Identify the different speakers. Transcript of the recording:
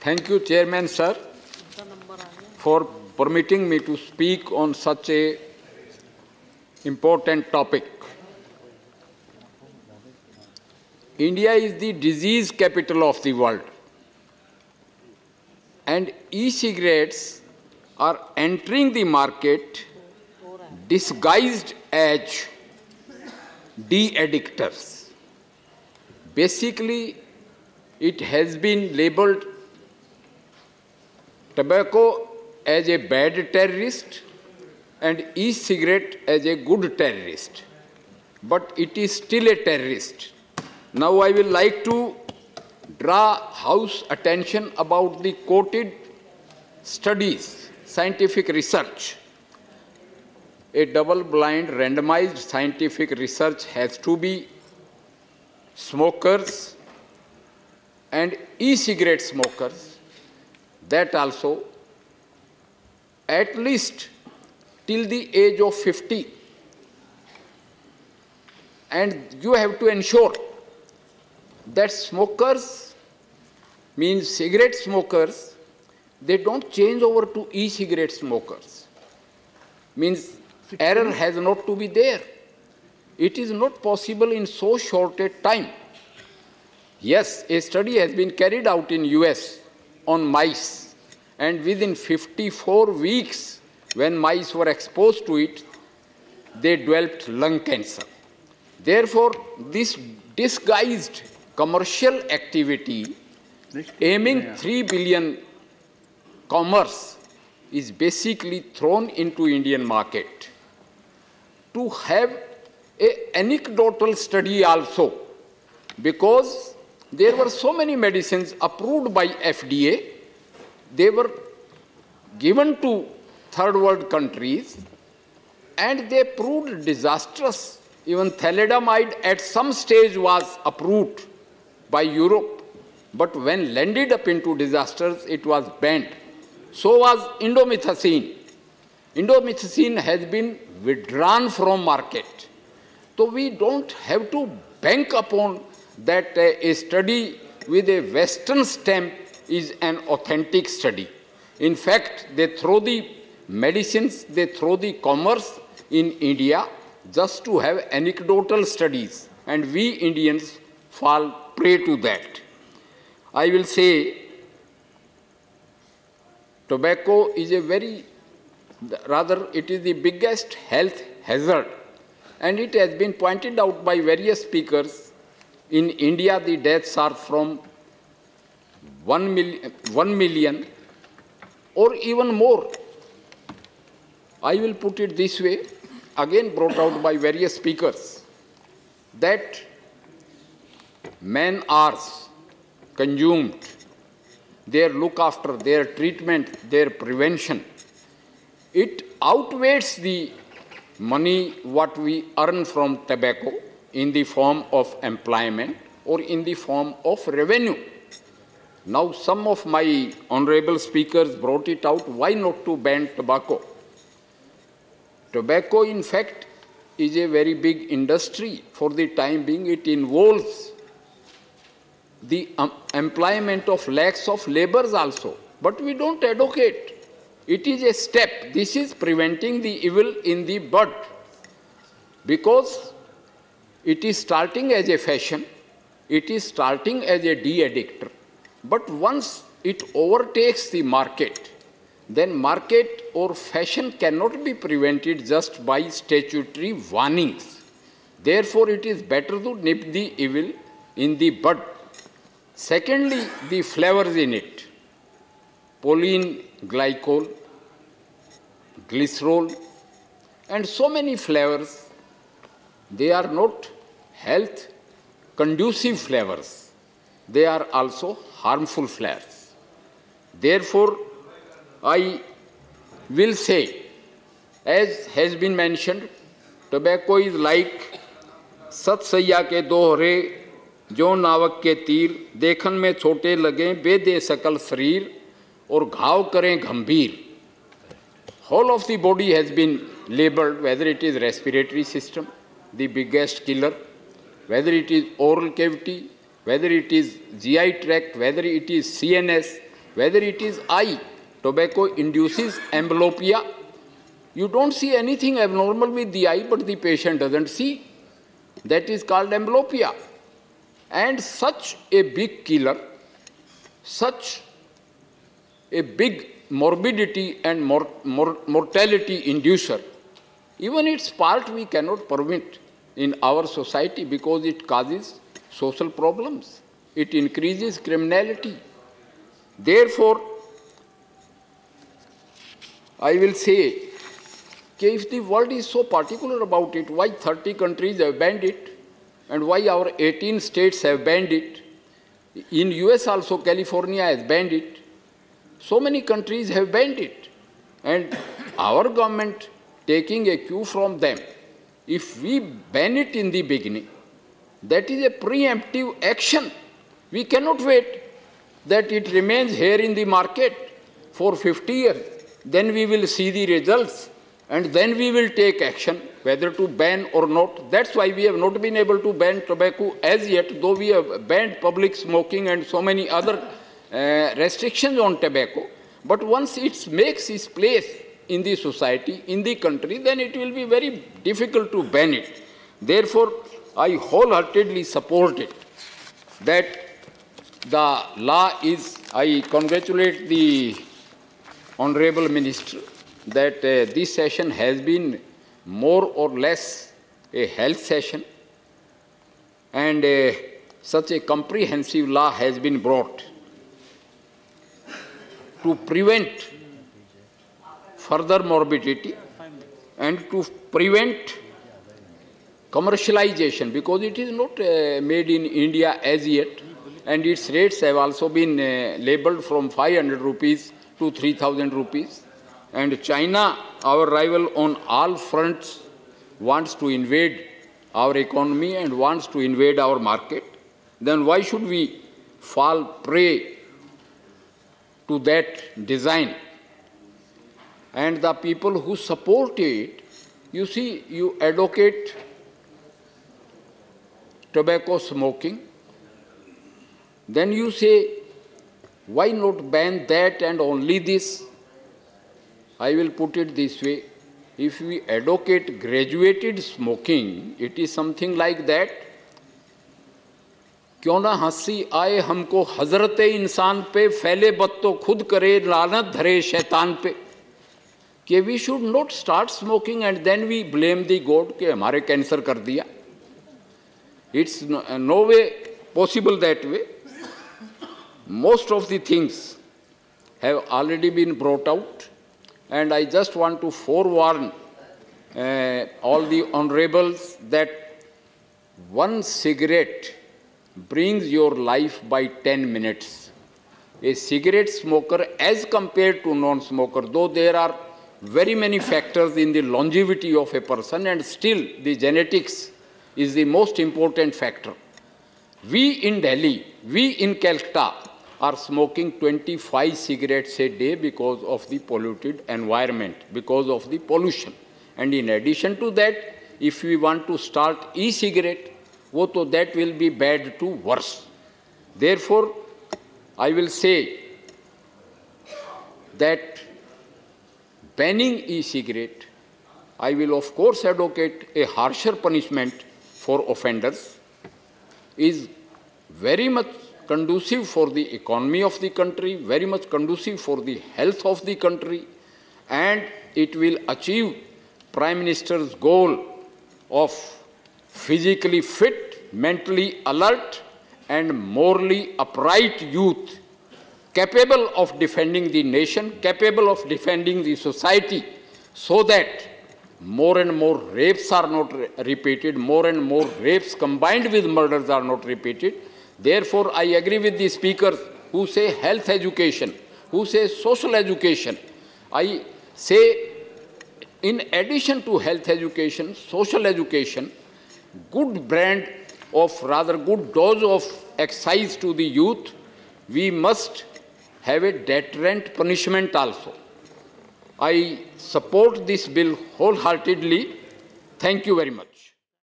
Speaker 1: Thank you, Chairman, sir, for permitting me to speak on such a important topic. India is the disease capital of the world, and e-cigarettes are entering the market disguised as de-addictors. Basically, it has been labeled tobacco as a bad terrorist and e-cigarette as a good terrorist. But it is still a terrorist. Now I will like to draw House attention about the quoted studies, scientific research. A double-blind randomized scientific research has to be smokers and e-cigarette smokers, that also at least till the age of 50. And you have to ensure that smokers, means cigarette smokers, they don't change over to e-cigarette smokers. Means error has not to be there. It is not possible in so short a time. Yes, a study has been carried out in US on mice, and within 54 weeks, when mice were exposed to it, they developed lung cancer. Therefore, this disguised commercial activity aiming 3 billion commerce is basically thrown into Indian market. To have an anecdotal study also, because there were so many medicines approved by FDA, they were given to third world countries and they proved disastrous. Even thalidomide at some stage was approved by Europe, but when landed up into disasters, it was banned. So was indomethacin. Indomethacin has been withdrawn from market. So we don't have to bank upon that a study with a Western stamp is an authentic study. In fact, they throw the medicines, they throw the commerce in India just to have anecdotal studies, and we Indians fall prey to that. I will say tobacco is it is the biggest health hazard, and it has been pointed out by various speakers. In India, the deaths are from 1 million or even more. I will put it this way, again brought out by various speakers, that man hours consumed, their look after, their treatment, their prevention, it outweighs the money what we earn from tobacco in the form of employment or in the form of revenue. Now some of my honorable speakers brought it out, why not to ban tobacco? Tobacco, in fact, is a very big industry. For the time being, it involves the employment of lakhs of laborers also. But we don't advocate. It is a step. This is preventing the evil in the bud, because it is starting as a fashion, it is starting as a de-addictor. But once it overtakes the market, then market or fashion cannot be prevented just by statutory warnings. Therefore, it is better to nip the evil in the bud. Secondly, the flavors in it, proline glycol, glycerol, and so many flavors, they are not health conducive flavors. They are also harmful flavors. Therefore, I will say, as has been mentioned, tobacco is like सत सैया के दोहरे जो नावक के तीर देखन में छोटे लगें बेदे सकल शरीर और घाव करें गंभीर. Whole of the body has been labeled, whether it is respiratory system, the biggest killer, whether it is oral cavity, whether it is GI tract, whether it is CNS, whether it is eye, tobacco induces amblyopia. You don't see anything abnormal with the eye, but the patient doesn't see. That is called amblyopia. And such a big killer, such a big morbidity and mortality inducer, even its part we cannot permit in our society because it causes social problems. It increases criminality. Therefore, I will say, if the world is so particular about it, why 30 countries have banned it, and why our 18 states have banned it? In US also, California has banned it. So many countries have banned it. And our government, taking a cue from them, if we ban it in the beginning, that is a preemptive action. We cannot wait that it remains here in the market for 50 years. Then we will see the results, and then we will take action, whether to ban or not. That's why we have not been able to ban tobacco as yet, though we have banned public smoking and so many other restrictions on tobacco. But once it makes its place in the society, in the country, then it will be very difficult to ban it. Therefore, I wholeheartedly support it, that the law is, I congratulate the Honorable Minister that this session has been more or less a health session, and such a comprehensive law has been brought to prevent further morbidity and to prevent commercialization, because it is not made in India as yet, and its rates have also been labeled from 500 rupees to 3,000 rupees. And China, our rival on all fronts, wants to invade our economy and wants to invade our market. Then why should we fall prey to that design? And the people who support it, you see, you advocate tobacco smoking, then you say, why not ban that and only this? I will put it this way. If we advocate graduated smoking, it is something like that. क्यों ना हंसी आए हमको हजरते इंसान पे, फैले बत तो खुद करे, लानत धरे शैतान पे. कि we should not start smoking and then we blame the God कि हमारे कैंसर कर दिया. It's no way possible that way. Most of the things have already been brought out, and I just want to forewarn all the honorables that one cigarette brings your life by 10 minutes. A cigarette smoker as compared to non-smoker, though there are very many factors in the longevity of a person, and still the genetics is the most important factor. We in Delhi, we in Calcutta are smoking 25 cigarettes a day because of the polluted environment, because of the pollution. And in addition to that, if we want to start e-cigarette, that will be bad to worse. Therefore, I will say that banning e-cigarette, I will of course advocate a harsher punishment for offenders, is very much conducive for the economy of the country, very much conducive for the health of the country, and it will achieve Prime Minister's goal of physically fit, mentally alert, and morally upright youth, capable of defending the nation, capable of defending the society, so that more and more rapes are not repeated, more and more rapes combined with murders are not repeated. Therefore, I agree with the speakers who say health education, who say social education. I say, in addition to health education, social education, good brand of, rather good dose of exercise to the youth, we must have a deterrent punishment also. I support this bill wholeheartedly. Thank you very much.